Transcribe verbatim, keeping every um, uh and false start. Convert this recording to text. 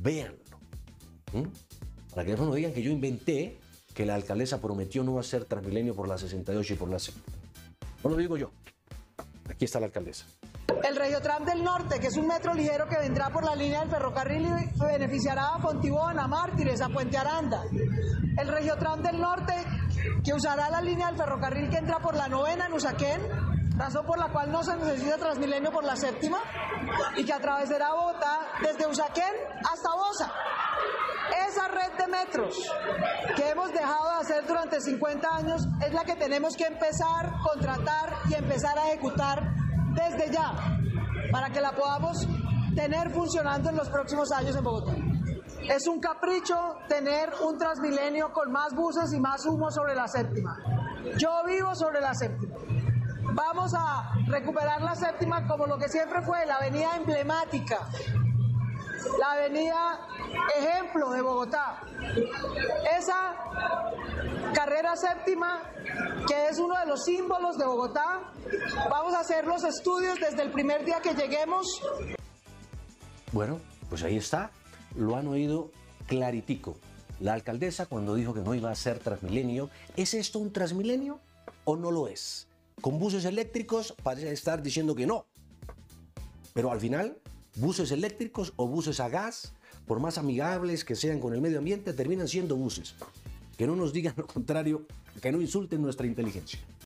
véanlo. ¿Mm? Para que no digan que yo inventé que la alcaldesa prometió no hacer Transmilenio por la sesenta y ocho y por la séptima. No lo digo yo. Aquí está la alcaldesa. El Regiotram del Norte, que es un metro ligero que vendrá por la línea del ferrocarril y beneficiará a Fontibón, a Mártires, a Puente Aranda. El Regiotram del Norte, que usará la línea del ferrocarril que entra por la novena en Usaquén, razón por la cual no se necesita Transmilenio por la séptima, y que atravesará Bogotá desde Usaquén hasta Bosa. Esa red de metros que hemos dejado de hacer durante cincuenta años es la que tenemos que empezar, contratar y empezar a ejecutar desde ya, para que la podamos tener funcionando en los próximos años en Bogotá. Es un capricho tener un Transmilenio con más buses y más humo sobre la séptima. Yo vivo sobre la séptima. Vamos a recuperar la séptima como lo que siempre fue, la avenida emblemática, la avenida ejemplo de Bogotá. Esa carrera séptima, que es uno de los símbolos de Bogotá, vamos a hacer los estudios desde el primer día que lleguemos. Bueno, pues ahí está, lo han oído claritico. La alcaldesa cuando dijo que no iba a hacer Transmilenio, ¿es esto un Transmilenio o no lo es? Con buses eléctricos parece estar diciendo que no, pero al final, buses eléctricos o buses a gas, por más amigables que sean con el medio ambiente, terminan siendo buses. Que no nos digan lo contrario, que no insulten nuestra inteligencia.